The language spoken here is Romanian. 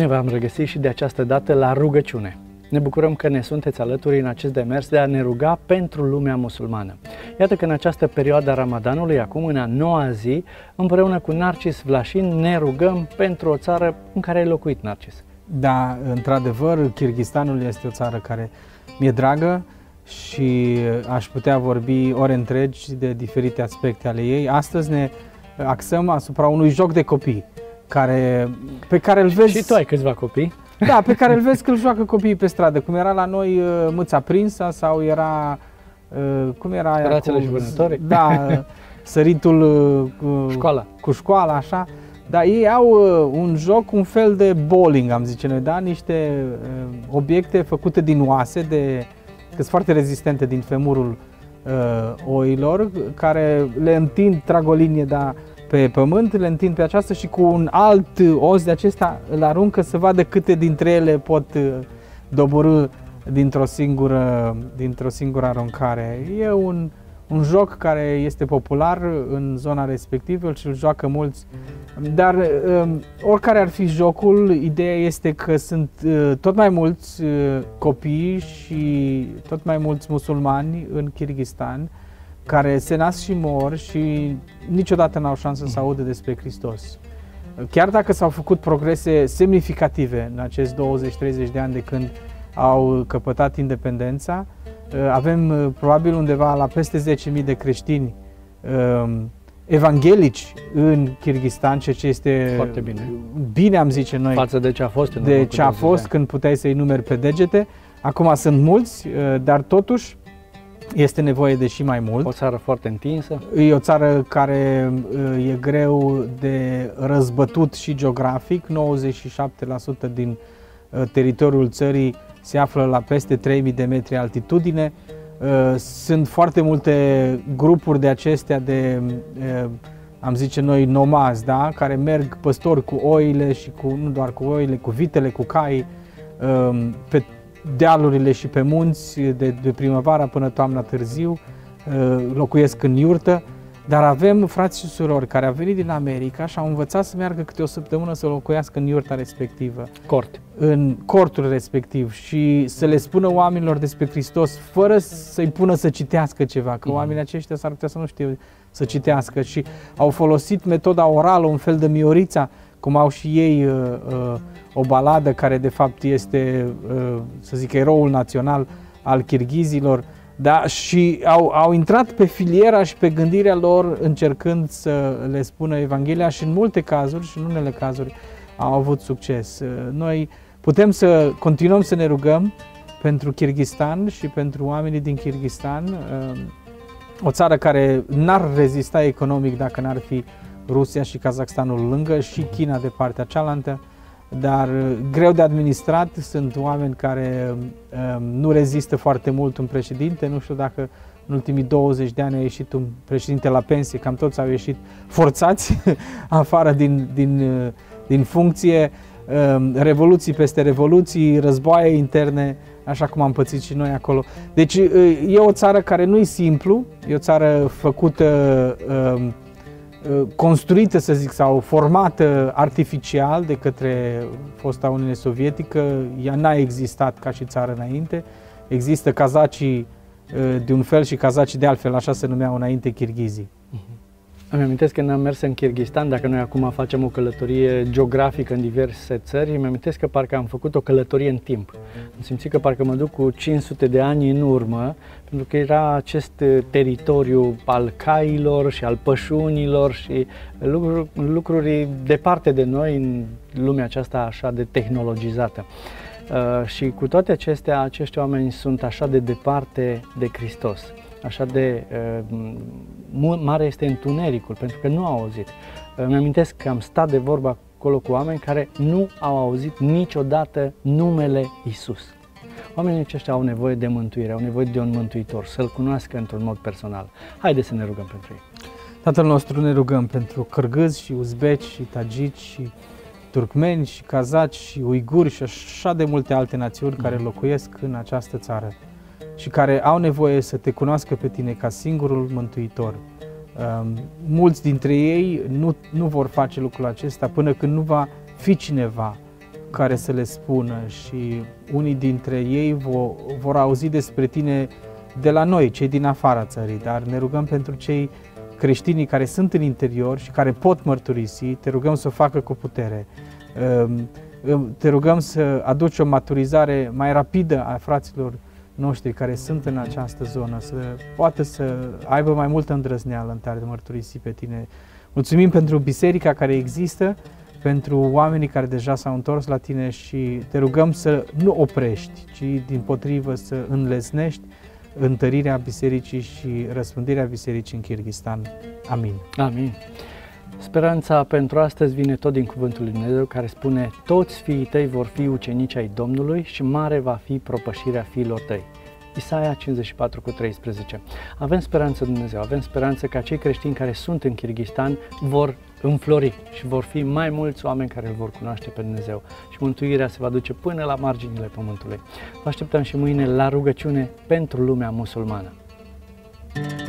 Ne vom regăsi și de această dată la rugăciune. Ne bucurăm că ne sunteți alături în acest demers de a ne ruga pentru lumea musulmană. Iată că în această perioadă a Ramadanului, acum în a 9-a zi, împreună cu Narcis Vlașin ne rugăm pentru o țară în care ai locuit, Narcis. Da, într-adevăr, Kârghistanul este o țară care mi-e dragă și aș putea vorbi ore întregi de diferite aspecte ale ei. Astăzi ne axăm asupra unui joc de copii pe care îl vezi... Și tu ai câțiva copii. Da, pe care îl vezi că îl joacă copiii pe stradă, cum era la noi Mâța Prinsa sau era... cum era aia Rațele și vânătorii. Da, săritul cu școala, așa. Dar ei au un joc, un fel de bowling, am zice noi, da? Niște obiecte făcute din oase, că sunt foarte rezistente din femurul oilor, care le întind, trag o linie pe pământ, le întind pe aceasta și cu un alt os de acesta îl aruncă să vadă câte dintre ele pot doborî dintr-o singură aruncare. E un joc care este popular în zona respectivă și îl joacă mulți, dar oricare ar fi jocul, ideea este că sunt tot mai mulți copii și tot mai mulți musulmani în Kârghistan care se nasc și mor și niciodată n-au șansă să audă despre Hristos. Chiar dacă s-au făcut progrese semnificative în acești 20-30 de ani de când au căpătat independența, avem probabil undeva la peste 10.000 de creștini evanghelici în Kârghistan, ceea ce este foarte bine, am zice noi, față de ce a fost, când puteai să-i numeri pe degete. Acum sunt mulți, dar totuși este nevoie de și mai mult. O țară foarte întinsă. E o țară care e greu de răzbătut și geografic. 97% din teritoriul țării se află la peste 3000 de metri altitudine. Sunt foarte multe grupuri de acestea de, am zice noi, nomazi, da? Care merg păstori cu oile și nu doar cu oile, cu vitele, cu caii, pe dealurile și pe munți de primăvara până toamna târziu, locuiesc în iurtă. Dar avem frați și surori care au venit din America și au învățat să meargă câte o săptămână să locuiască în iurta respectivă. În cortul respectiv și să le spună oamenilor despre Hristos fără să-i pună să citească ceva, că oamenii aceștia s-ar putea să nu știe să citească și au folosit metoda orală, un fel de miorița, cum au și ei o baladă care de fapt este, să zic, eroul național al kirghizilor. Da, și au intrat pe filiera și pe gândirea lor încercând să le spună Evanghelia și în multe cazuri și în unele cazuri au avut succes. Noi putem să continuăm să ne rugăm pentru Kârghistan și pentru oamenii din Kârghistan, o țară care n-ar rezista economic dacă n-ar fi Rusia și Kazakhstanul lângă și China de partea cealaltă, dar greu de administrat. Sunt oameni care nu rezistă foarte mult un președinte. Nu știu dacă în ultimii 20 de ani a ieșit un președinte la pensie, cam toți au ieșit forțați afară din funcție, revoluții peste revoluții, războaie interne, așa cum am pățit și noi acolo. Deci e o țară care nu e simplu, e o țară făcută, construită, să zic, sau formată artificial de către fosta Uniune Sovietică. Ea n-a existat ca și țară înainte. Există kazacii de un fel și kazacii de altfel, așa se numeau înainte kirghizii. Îmi amintesc că am mers în Kârghistan, dacă noi acum facem o călătorie geografică în diverse țări, îmi amintesc că parcă am făcut o călătorie în timp. Am simțit că parcă mă duc cu 500 de ani în urmă, pentru că era acest teritoriu al cailor și al pășunilor și lucruri departe de noi în lumea aceasta așa de tehnologizată. Și cu toate acestea, acești oameni sunt așa de departe de Hristos. Așa de mare este întunericul, pentru că nu au auzit. Îmi amintesc că am stat de vorbă acolo cu oameni care nu au auzit niciodată numele Isus. Oamenii aceștia au nevoie de mântuire, au nevoie de un mântuitor, să-L cunoască într-un mod personal. Haideți să ne rugăm pentru ei. Tatăl nostru, ne rugăm pentru cârgâzi și uzbeci și tagici și turcmeni și kazaci și uiguri și așa de multe alte națiuni care locuiesc în această țară și care au nevoie să te cunoască pe tine ca singurul mântuitor. Mulți dintre ei nu vor face lucrul acesta până când nu va fi cineva care să le spună și unii dintre ei vor auzi despre tine de la noi, cei din afara țării, dar ne rugăm pentru cei creștinii care sunt în interior și care pot mărturisi, te rugăm să o facă cu putere. Te rugăm să aduci o maturizare mai rapidă a fraților noștri care sunt în această zonă, să poată să aibă mai multă îndrăzneală în de mărturisi pe tine. Mulțumim pentru biserica care există, pentru oamenii care deja s-au întors la tine și te rugăm să nu oprești, ci dimpotrivă să înlesnești întărirea bisericii și răspândirea bisericii în Kârgâzstan. Amin. Amin. Speranța pentru astăzi vine tot din Cuvântul lui Dumnezeu, care spune: toți fiii tăi vor fi ucenici ai Domnului și mare va fi propășirea fiilor tăi. Isaia 54:13. Avem speranță Dumnezeu, avem speranță că acei creștini care sunt în Kârgâzstan vor înflori și vor fi mai mulți oameni care îl vor cunoaște pe Dumnezeu și mântuirea se va duce până la marginile pământului. Vă așteptăm și mâine la rugăciune pentru lumea musulmană.